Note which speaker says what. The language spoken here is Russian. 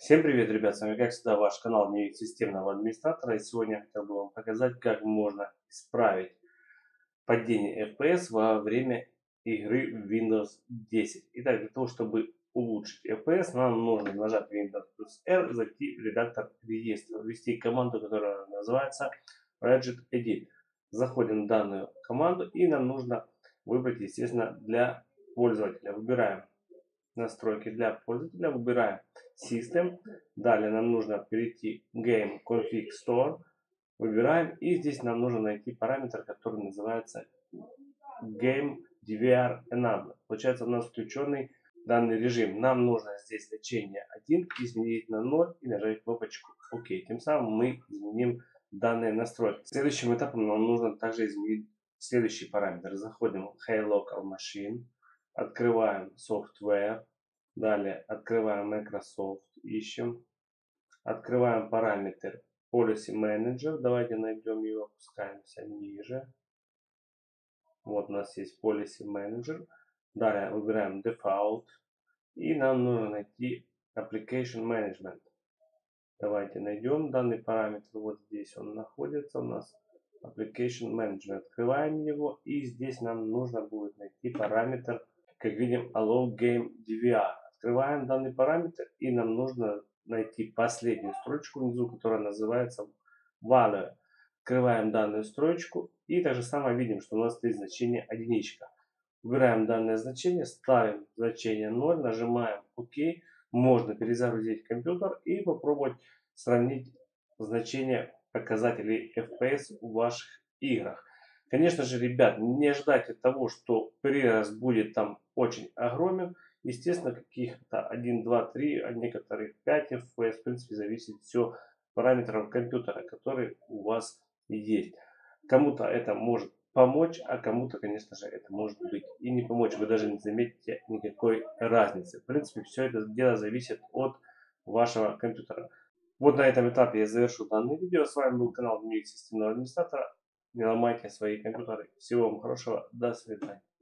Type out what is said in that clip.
Speaker 1: Всем привет, ребят! С вами, как всегда, ваш канал Дневник системного администратора. И сегодня я хотел бы вам показать, как можно исправить падение FPS во время игры в Windows 10. Итак, для того, чтобы улучшить FPS, нам нужно нажать Windows плюс R, зайти в редактор реестра, ввести команду, которая называется regedit. Заходим в данную команду, и нам нужно выбрать, естественно, для пользователя. Выбираем настройки для пользователя, выбираем System. Далее нам нужно перейти в Game Config Store. Выбираем, и здесь нам нужно найти параметр, который называется Game DVR Enable. Получается, у нас включенный данный режим. Нам нужно здесь значение 1 изменить на 0 и нажать кнопочку ОК. Тем самым мы изменим данные настройки. Следующим этапом нам нужно также изменить следующий параметр. Заходим в Hey Local Machine. Открываем Software. Далее открываем Microsoft. Ищем. Открываем параметр Policy Manager. Давайте найдем его. Опускаемся ниже. Вот у нас есть Policy Manager. Далее выбираем Default. И нам нужно найти Application Management. Давайте найдем данный параметр. Вот здесь он находится у нас. Application Management. Открываем его. И здесь нам нужно будет найти параметр, как видим, Allow Game DVR. Открываем данный параметр. И нам нужно найти последнюю строчку внизу, которая называется Value. Открываем данную строчку. И так же самое видим, что у нас здесь значение единичка. Выбираем данное значение. Ставим значение 0. Нажимаем ОК. Можно перезагрузить компьютер и попробовать сравнить значение показателей FPS в ваших играх. Конечно же, ребят, не ждайте того, что прирост будет там очень огромен. Естественно, каких-то 1, 2, 3, а некоторых 5 FPS. В принципе, зависит все от параметров компьютера, которые у вас есть. Кому-то это может помочь, а кому-то, конечно же, это может быть и не помочь. Вы даже не заметите никакой разницы. В принципе, все это дело зависит от вашего компьютера. Вот на этом этапе я завершу данное видео. С вами был канал Дневник системного администратора. Не ломайте свои компьютеры. Всего вам хорошего. До свидания.